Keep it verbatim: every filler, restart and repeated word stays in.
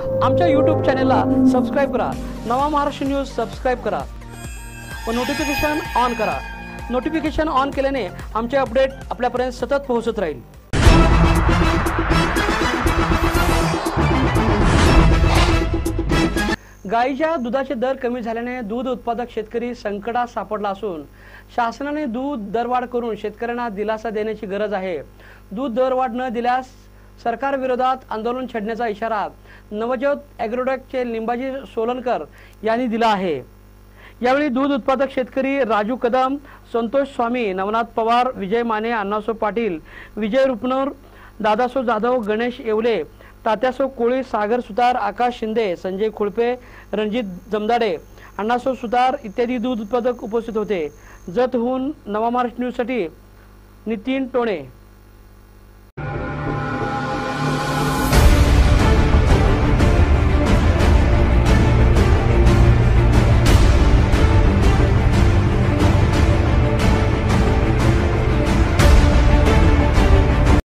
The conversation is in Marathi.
आमच्या यूट्यूब चॅनलला सबस्क्राईब करा। नवा महाराष्ट्र न्यूज सबस्क्राईब करा व नोटिफिकेशन ऑन करा। नोटिफिकेशन ऑन केल्याने आमचे अपडेट आपल्यापर्यंत सतत पोहोचत राहील। गाईच्या दुधाचे दर कमी झाल्याने दूध उत्पादक शेतकरी संकटात सापडला असून शासनाने दूध दरवाढ करून शेतकऱ्यांना दिलासा देण्याची गरज आहे। दूध दरवाढ न दिल्यास सरकार विरोधात आंदोलन छेडण्याचा इशारा नवज्योत ॲग्रोटेकचे लिंबाजी सोलनकर यांनी दिला आहे। यावेळी दूध उत्पादक शेतकरी राजू कदम, संतोष स्वामी, नवनाथ पवार, विजय माने, अण्णासो पाटील, विजय रुपनर, दादासो जाधव, गणेश येवले, तात्यासो कोळी, सागर सुतार, आकाश शिंदे, संजय खुळपे, रणजित जमदाडे, अण्णासो सुतार इत्यादी दूध उत्पादक उपस्थित होते। जतहून नवा महाराष्ट्र न्यूज साठी नितीन टोणे।